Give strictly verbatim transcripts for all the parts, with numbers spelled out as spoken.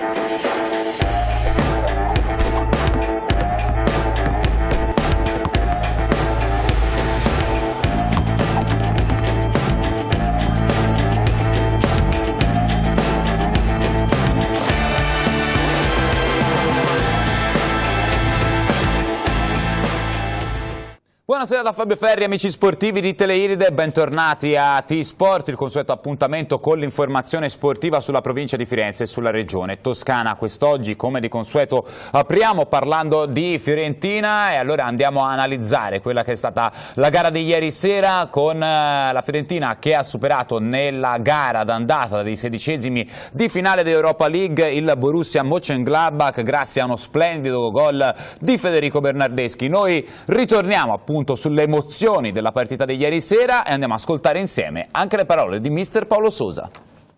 Buonasera da Fabio Ferri, amici sportivi di Teleiride, bentornati a T-Sport, il consueto appuntamento con l'informazione sportiva sulla provincia di Firenze e sulla regione Toscana. Quest'oggi, come di consueto, apriamo parlando di Fiorentina e allora andiamo a analizzare quella che è stata la gara di ieri sera con la Fiorentina che ha superato nella gara d'andata dei sedicesimi di finale di Europa League il Borussia Mönchengladbach grazie a uno splendido gol di Federico Bernardeschi. Noi ritorniamo appunto sulle emozioni della partita di ieri sera e andiamo a ascoltare insieme anche le parole di mister Paolo Sosa.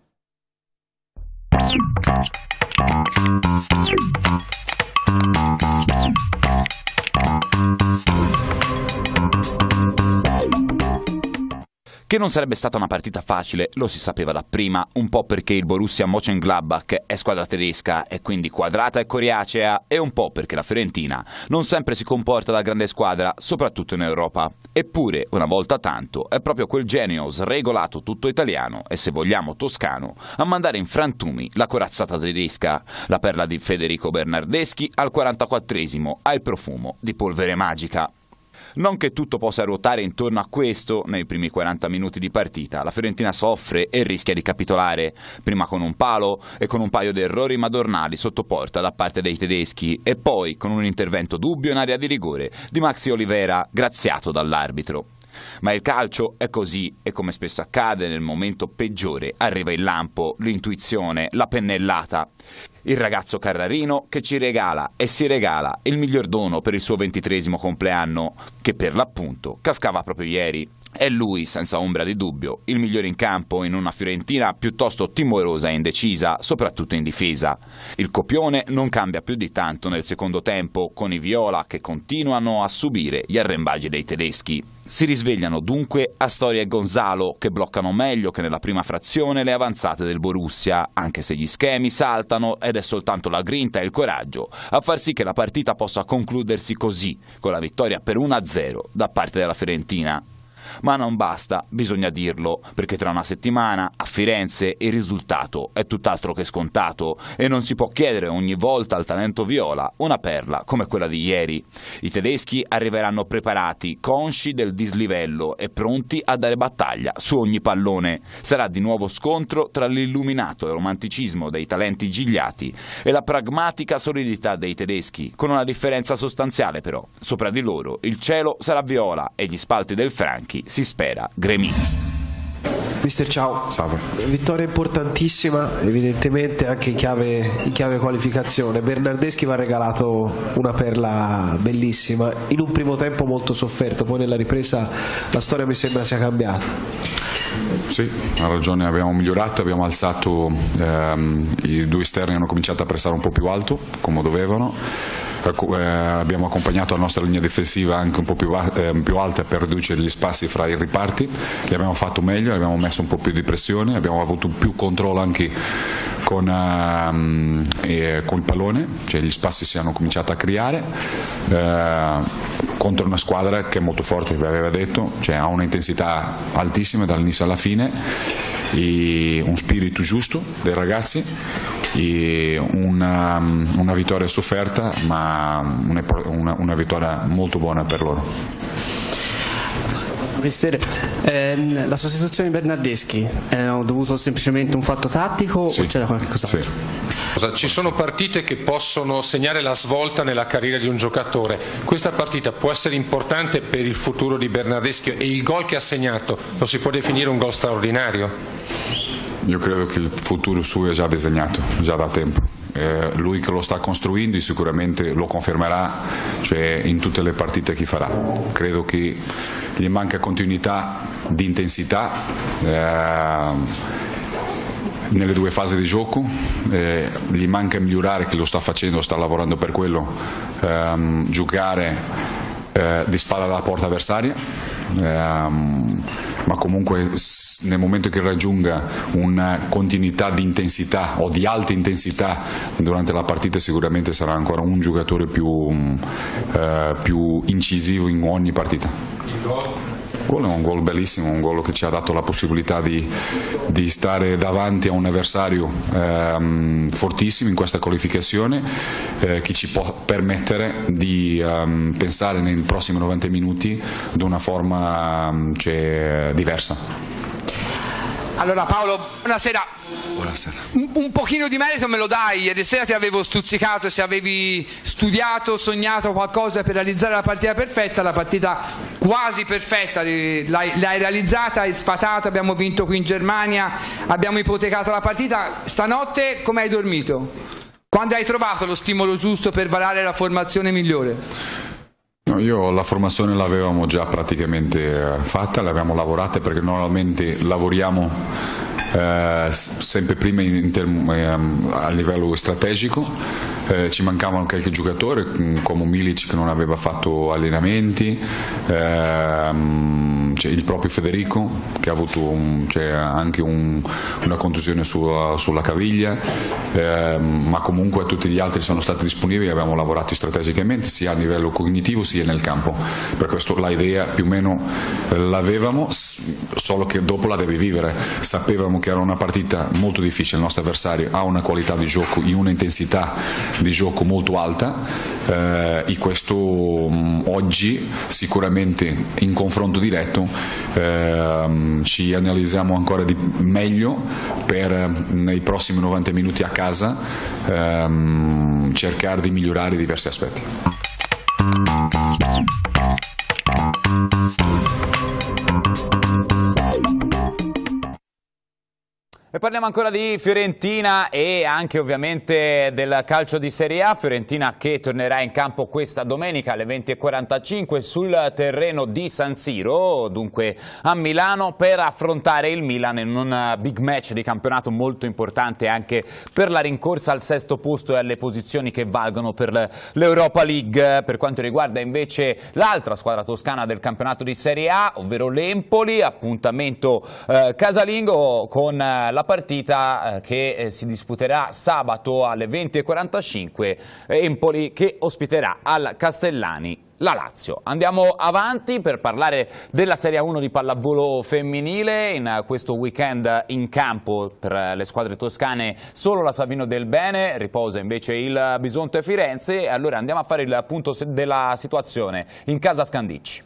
Che non sarebbe stata una partita facile lo si sapeva da prima, un po' perché il Borussia Mönchengladbach è squadra tedesca e quindi quadrata e coriacea, e un po' perché la Fiorentina non sempre si comporta da grande squadra, soprattutto in Europa. Eppure, una volta tanto, è proprio quel genio sregolato tutto italiano e, se vogliamo, toscano, a mandare in frantumi la corazzata tedesca. La perla di Federico Bernardeschi al quarantaquattresimo ha il profumo di polvere magica. Non che tutto possa ruotare intorno a questo nei primi quaranta minuti di partita. La Fiorentina soffre e rischia di capitolare, prima con un palo e con un paio di errori madornali sotto porta da parte dei tedeschi e poi con un intervento dubbio in area di rigore di Maxi Olivera, graziato dall'arbitro. Ma il calcio è così e, come spesso accade, nel momento peggiore arriva il lampo, l'intuizione, la pennellata. Il ragazzo Carrarino che ci regala e si regala il miglior dono per il suo ventitreesimo compleanno, che per l'appunto cascava proprio ieri. È lui, senza ombra di dubbio, il migliore in campo in una Fiorentina piuttosto timorosa e indecisa, soprattutto in difesa. Il copione non cambia più di tanto nel secondo tempo, con i viola che continuano a subire gli arrembaggi dei tedeschi. Si risvegliano dunque Astoria e Gonzalo, che bloccano meglio che nella prima frazione le avanzate del Borussia, anche se gli schemi saltano ed è soltanto la grinta e il coraggio a far sì che la partita possa concludersi così, con la vittoria per uno a zero da parte della Fiorentina. Ma non basta, bisogna dirlo, perché tra una settimana a Firenze il risultato è tutt'altro che scontato e non si può chiedere ogni volta al talento viola una perla come quella di ieri. I tedeschi arriveranno preparati, consci del dislivello e pronti a dare battaglia su ogni pallone. Sarà di nuovo scontro tra l'illuminato romanticismo dei talenti gigliati e la pragmatica solidità dei tedeschi, con una differenza sostanziale però: sopra di loro il cielo sarà viola e gli spalti del Franchi, si spera, gremiti. Mister, ciao. Salve. Vittoria importantissima, evidentemente anche in chiave, in chiave qualificazione. Bernardeschi va regalato una perla bellissima, in un primo tempo molto sofferto, poi nella ripresa la storia mi sembra sia cambiata. Sì, ha ragione, abbiamo migliorato, abbiamo alzato, ehm, i due esterni hanno cominciato a pressare un po' più alto, come dovevano. Eh, abbiamo accompagnato la nostra linea difensiva anche un po' più, eh, più alta per ridurre gli spazi fra i riparti. Li abbiamo fatto meglio, abbiamo messo un po' più di pressione, abbiamo avuto più controllo anche con, ehm, eh, con il pallone, cioè gli spazi si hanno cominciato a creare eh, contro una squadra che è molto forte, vi aveva detto, cioè ha un'intensità altissima dall'inizio alla fine, e un spirito giusto dei ragazzi, e una, una vittoria sofferta ma una, una, una vittoria molto buona per loro. Mister, ehm, la sostituzione di Bernardeschi è dovuto semplicemente a un fatto tattico sì. o c'era qualche cos'altro? Sì. Ci sono partite che possono segnare la svolta nella carriera di un giocatore. Questa partita può essere importante per il futuro di Bernardeschi e il gol che ha segnato lo si può definire un gol straordinario? Io credo che il futuro suo è già disegnato, già da tempo. Eh, lui che lo sta costruendo sicuramente lo confermerà, cioè in tutte le partite che farà. Credo che gli manca continuità di intensità eh, nelle due fasi di gioco, eh, gli manca migliorare, che lo sta facendo, sta lavorando per quello, ehm, giocare eh, di spalla alla porta avversaria, ehm, ma comunque nel momento che raggiunga una continuità di intensità o di alta intensità durante la partita sicuramente sarà ancora un giocatore più, eh, più incisivo in ogni partita. Il gol è un gol bellissimo, un gol che ci ha dato la possibilità di, di stare davanti a un avversario ehm, fortissimo in questa qualificazione, eh, che ci può permettere di ehm, pensare nei prossimi novanta minuti di una forma cioè, diversa. Allora Paolo, buonasera. Buonasera. Un, un pochino di merito me lo dai, ieri sera ti avevo stuzzicato se avevi studiato, sognato qualcosa per realizzare la partita perfetta, la partita quasi perfetta, l'hai, l'hai realizzata, hai sfatato, abbiamo vinto qui in Germania, abbiamo ipotecato la partita. Stanotte come hai dormito? Quando hai trovato lo stimolo giusto per varare la formazione migliore? No, io la formazione l'avevamo già praticamente fatta, l'abbiamo lavorata perché normalmente lavoriamo eh, sempre prima in, in, eh, a livello strategico. Eh, ci mancavano qualche giocatore come Milic che non aveva fatto allenamenti, ehm, cioè il proprio Federico che ha avuto un, cioè anche un, una contusione sulla, sulla caviglia, ehm, ma comunque tutti gli altri sono stati disponibili, abbiamo lavorato strategicamente sia a livello cognitivo sia nel campo. Per questo l'idea più o meno l'avevamo, solo che dopo la devi vivere. Sapevamo che era una partita molto difficile, il nostro avversario ha una qualità di gioco e una intensità di gioco molto alta, eh, e questo mh, oggi sicuramente in confronto diretto eh, ci analizziamo ancora di meglio per nei prossimi novanta minuti a casa ehm, cercare di migliorare diversi aspetti. E parliamo ancora di Fiorentina e anche ovviamente del calcio di Serie A. Fiorentina che tornerà in campo questa domenica alle venti e quarantacinque sul terreno di San Siro, dunque a Milano, per affrontare il Milan in un big match di campionato molto importante anche per la rincorsa al sesto posto e alle posizioni che valgono per l'Europa League. Per quanto riguarda invece l'altra squadra toscana del campionato di Serie A, ovvero l'Empoli, appuntamento eh, casalingo con la La partita eh, che eh, si disputerà sabato alle venti e quarantacinque, eh, Empoli che ospiterà al Castellani la Lazio. Andiamo avanti per parlare della Serie uno di pallavolo femminile. In questo weekend in campo per le squadre toscane solo la Savino del Bene, riposa invece il Bisonte Firenze. E allora andiamo a fare il punto della situazione in casa Scandicci.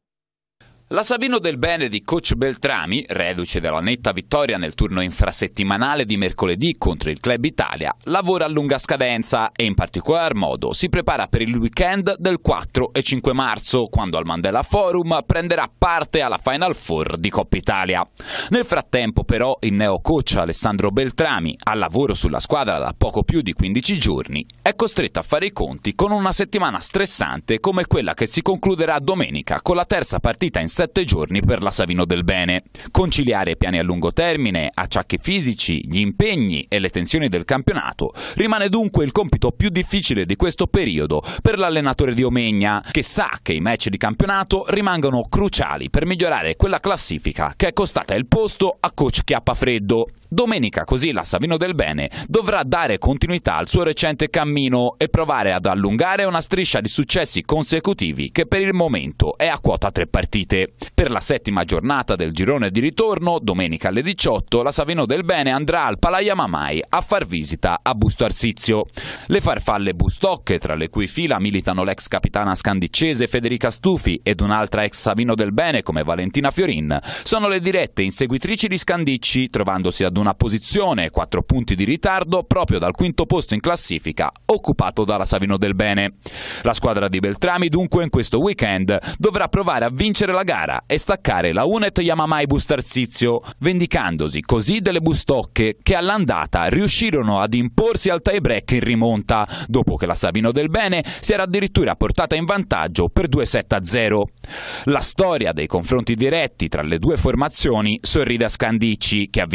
La Savino del Bene di coach Beltrami, reduce dalla netta vittoria nel turno infrasettimanale di mercoledì contro il Club Italia, lavora a lunga scadenza e in particolar modo si prepara per il weekend del quattro e cinque marzo, quando al Mandela Forum prenderà parte alla Final Four di Coppa Italia. Nel frattempo però il neo coach Alessandro Beltrami, al lavoro sulla squadra da poco più di quindici giorni, è costretto a fare i conti con una settimana stressante come quella che si concluderà domenica con la terza partita in sette giorni per la Savino del Bene. Conciliare piani a lungo termine, acciacchi fisici, gli impegni e le tensioni del campionato rimane dunque il compito più difficile di questo periodo per l'allenatore di Omegna, che sa che i match di campionato rimangono cruciali per migliorare quella classifica che è costata il posto a coach Chiappafreddo. Domenica così la Savino del Bene dovrà dare continuità al suo recente cammino e provare ad allungare una striscia di successi consecutivi che per il momento è a quota tre partite. Per la settima giornata del girone di ritorno, domenica alle diciotto, la Savino del Bene andrà al Palaia Mamai a far visita a Busto Arsizio. Le farfalle bustocche, tra le cui fila militano l'ex capitana scandiccese Federica Stufi ed un'altra ex Savino del Bene come Valentina Fiorin, sono le dirette inseguitrici di Scandicci, trovandosi ad una posizione, quattro punti di ritardo, proprio dal quinto posto in classifica, occupato dalla Savino del Bene. La squadra di Beltrami dunque in questo weekend dovrà provare a vincere la gara e staccare la Unet Yamamai Bustarsizio, vendicandosi così delle bustocche che all'andata riuscirono ad imporsi al tie break in rimonta, dopo che la Savino del Bene si era addirittura portata in vantaggio per due sette a zero. La storia dei confronti diretti tra le due formazioni sorride a Scandicci, che ha vinto tre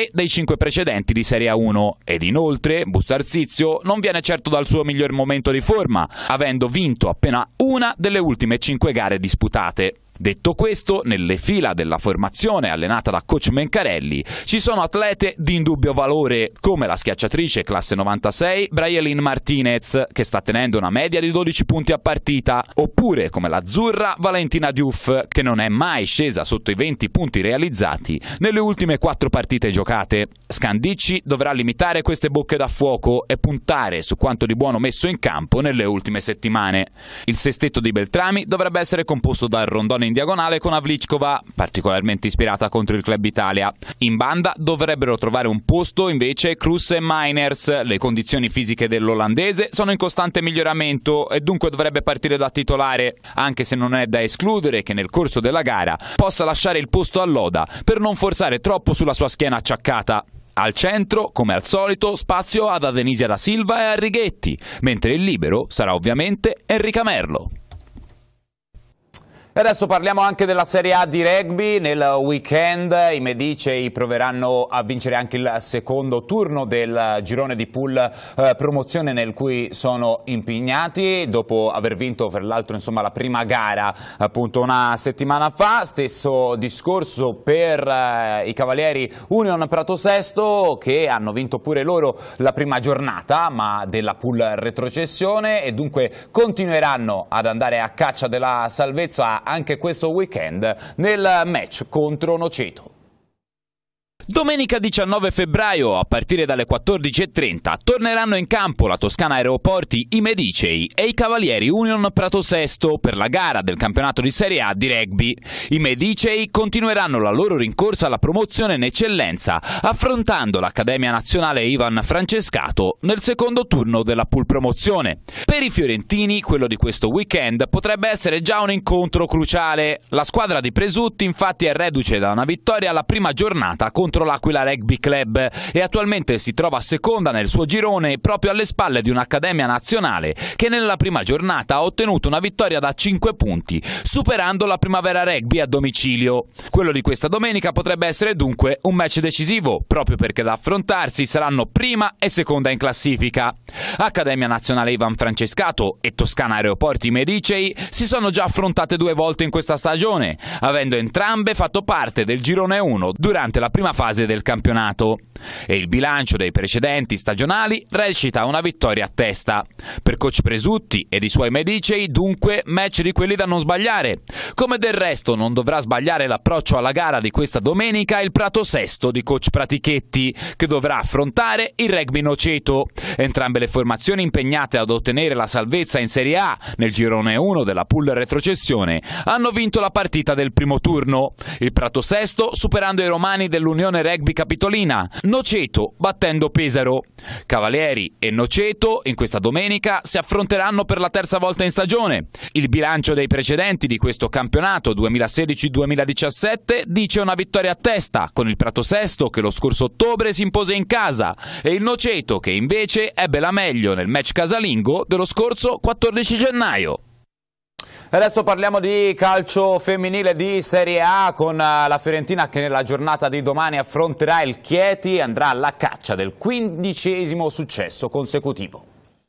tre dei cinque precedenti di Serie A uno ed inoltre Busto Arsizio non viene certo dal suo miglior momento di forma, avendo vinto appena una delle ultime cinque gare disputate. Detto questo, nelle fila della formazione allenata da coach Mencarelli ci sono atlete di indubbio valore, come la schiacciatrice classe novantasei Brayelin Martinez, che sta tenendo una media di dodici punti a partita, oppure come l'azzurra Valentina Diouf, che non è mai scesa sotto i venti punti realizzati nelle ultime quattro partite giocate. Scandicci dovrà limitare queste bocche da fuoco e puntare su quanto di buono messo in campo nelle ultime settimane. Il sestetto di Beltrami dovrebbe essere composto dal rondone in diagonale con Avličková, particolarmente ispirata contro il Club Italia. In banda dovrebbero trovare un posto invece Kroes e Meiners. Le condizioni fisiche dell'olandese sono in costante miglioramento e dunque dovrebbe partire da titolare, anche se non è da escludere che nel corso della gara possa lasciare il posto a Loda per non forzare troppo sulla sua schiena acciaccata. Al centro, come al solito, spazio ad Adenisia da Silva e a Righetti, mentre il libero sarà ovviamente Enrica Merlo. E adesso parliamo anche della Serie A di rugby. Nel weekend i Medicei proveranno a vincere anche il secondo turno del girone di pool eh, promozione nel cui sono impegnati, dopo aver vinto fra l'altro insomma la prima gara appunto una settimana fa. Stesso discorso per eh, i Cavalieri Union Prato Sesto, che hanno vinto pure loro la prima giornata ma della pool retrocessione e dunque continueranno ad andare a caccia della salvezza anche questo weekend nel match contro Noceto. Domenica diciannove febbraio, a partire dalle quattordici e trenta, torneranno in campo la Toscana Aeroporti, i Medicei e i Cavalieri Union Prato Sesto per la gara del campionato di Serie A di rugby. I Medicei continueranno la loro rincorsa alla promozione in eccellenza, affrontando l'Accademia Nazionale Ivan Francescato nel secondo turno della pool promozione. Per i fiorentini, quello di questo weekend potrebbe essere già un incontro cruciale. La squadra di Presutti infatti è reduce da una vittoria alla prima giornata contro l'Aquila Rugby Club e attualmente si trova seconda nel suo girone proprio alle spalle di un'Accademia Nazionale che nella prima giornata ha ottenuto una vittoria da cinque punti, superando la Primavera Rugby a domicilio. Quello di questa domenica potrebbe essere dunque un match decisivo, proprio perché da affrontarsi saranno prima e seconda in classifica. Accademia Nazionale Ivan Francescato e Toscana Aeroporti Medicei si sono già affrontate due volte in questa stagione, avendo entrambe fatto parte del girone uno durante la prima fase del campionato, e il bilancio dei precedenti stagionali recita una vittoria a testa. Per coach Presutti ed i suoi Medicei dunque match di quelli da non sbagliare, come del resto non dovrà sbagliare l'approccio alla gara di questa domenica il Prato Sesto di coach Pratichetti, che dovrà affrontare il rugby Noceto. Entrambe le formazioni impegnate ad ottenere la salvezza in Serie A nel girone uno della pool retrocessione hanno vinto la partita del primo turno, il Prato Sesto superando i romani dell'Unione Rugby Capitolina, Noceto battendo Pesaro. Cavalieri e Noceto in questa domenica si affronteranno per la terza volta in stagione. Il bilancio dei precedenti di questo campionato duemilasedici duemiladiciassette dice una vittoria a testa, con il Prato Sesto che lo scorso ottobre si impose in casa e il Noceto che invece ebbe la meglio nel match casalingo dello scorso quattordici gennaio. Adesso parliamo di calcio femminile di Serie A con la Fiorentina che nella giornata di domani affronterà il Chieti e andrà alla caccia del quindicesimo successo consecutivo.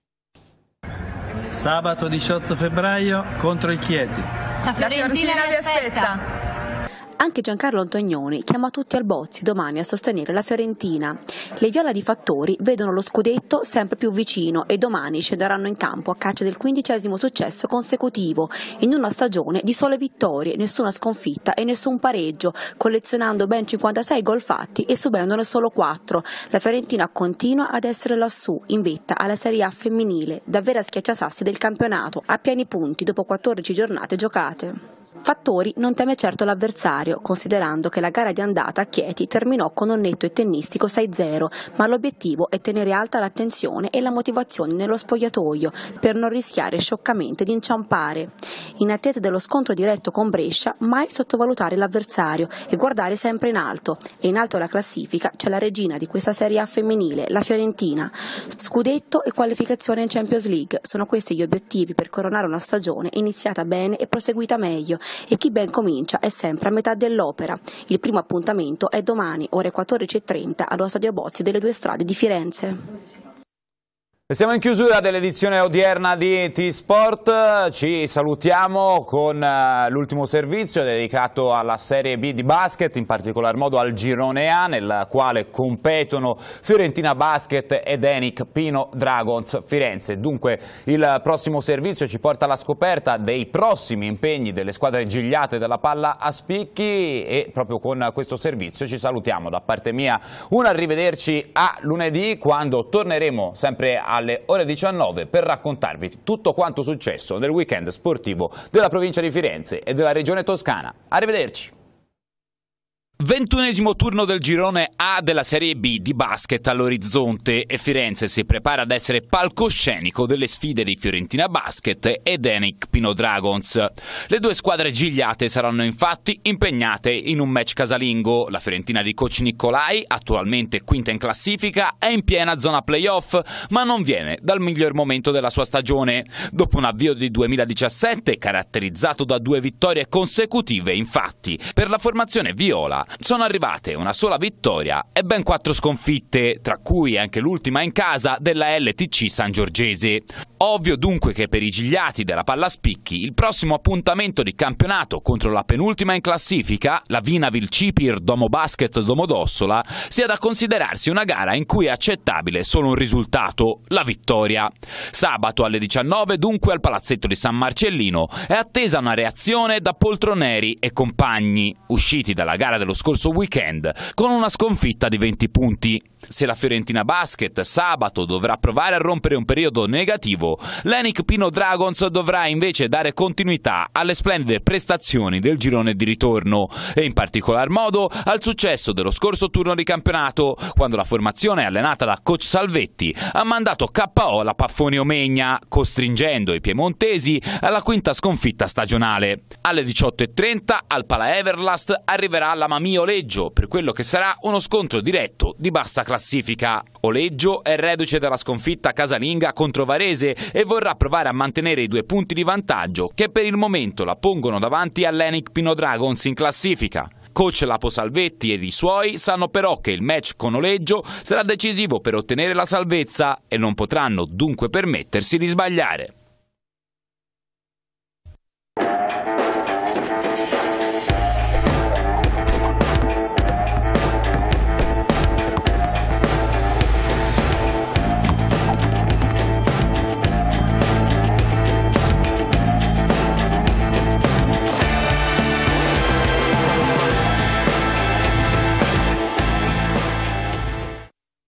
Sabato diciotto febbraio contro il Chieti. La Fiorentina vi aspetta. Anche Giancarlo Antonioni chiama tutti al Bozzi domani a sostenere la Fiorentina. Le viola di Fattori vedono lo scudetto sempre più vicino e domani scenderanno in campo a caccia del quindicesimo successo consecutivo, in una stagione di sole vittorie, nessuna sconfitta e nessun pareggio, collezionando ben cinquantasei gol fatti e subendone solo quattro. La Fiorentina continua ad essere lassù, in vetta alla Serie A femminile, davvero a schiacciasassi del campionato, a pieni punti dopo quattordici giornate giocate. Fattori non teme certo l'avversario, considerando che la gara di andata a Chieti terminò con un netto e tennistico sei zero, ma l'obiettivo è tenere alta l'attenzione e la motivazione nello spogliatoio per non rischiare scioccamente di inciampare. In attesa dello scontro diretto con Brescia, mai sottovalutare l'avversario e guardare sempre in alto. E in alto alla classifica c'è la regina di questa Serie A femminile, la Fiorentina. Scudetto e qualificazione in Champions League sono questi gli obiettivi per coronare una stagione iniziata bene e proseguita meglio, e chi ben comincia è sempre a metà dell'opera. Il primo appuntamento è domani, ore quattordici e trenta, allo Stadio Bozzi delle Due Strade di Firenze. E siamo in chiusura dell'edizione odierna di T-Sport, ci salutiamo con uh, l'ultimo servizio dedicato alla Serie B di basket, in particolar modo al girone A, nel quale competono Fiorentina Basket ed Enic Pino Dragons Firenze. Dunque il prossimo servizio ci porta alla scoperta dei prossimi impegni delle squadre gigliate della palla a spicchi e proprio con questo servizio ci salutiamo. Da parte mia un arrivederci a lunedì, quando torneremo sempre a alle ore diciannove per raccontarvi tutto quanto successo nel weekend sportivo della provincia di Firenze e della regione toscana. Arrivederci. Ventunesimo turno del girone A della Serie B di basket all'orizzonte e Firenze si prepara ad essere palcoscenico delle sfide di Fiorentina Basket ed Enic Pino Dragons. Le due squadre gigliate saranno infatti impegnate in un match casalingo. La Fiorentina di coach Nicolai, attualmente quinta in classifica, è in piena zona playoff, ma non viene dal miglior momento della sua stagione. Dopo un avvio di duemiladiciassette caratterizzato da due vittorie consecutive, infatti, per la formazione viola sono arrivate una sola vittoria e ben quattro sconfitte, tra cui anche l'ultima in casa della L T C Sangiorgese. Ovvio dunque che per i gigliati della palla a spicchi il prossimo appuntamento di campionato contro la penultima in classifica, la Vinavil Cipir Domo Basket Domodossola, sia da considerarsi una gara in cui è accettabile solo un risultato, la vittoria. Sabato alle diciannove dunque al Palazzetto di San Marcellino è attesa una reazione da Poltroneri e compagni, usciti dalla gara dello scorso weekend con una sconfitta di venti punti. Se la Fiorentina Basket sabato dovrà provare a rompere un periodo negativo, l'Enic Pino Dragons dovrà invece dare continuità alle splendide prestazioni del girone di ritorno e in particolar modo al successo dello scorso turno di campionato, quando la formazione allenata da coach Salvetti ha mandato K O la Paffoni Omegna, costringendo i piemontesi alla quinta sconfitta stagionale. Alle diciotto e trenta al Pala Everlast arriverà la Mamì Oleggio per quello che sarà uno scontro diretto di bassa classifica. Oleggio è reduce dalla sconfitta casalinga contro Varese e vorrà provare a mantenere i due punti di vantaggio che per il momento la pongono davanti all'Enic Pino Dragons in classifica. Coach Lapo Salvetti ed i suoi sanno però che il match con Oleggio sarà decisivo per ottenere la salvezza e non potranno dunque permettersi di sbagliare.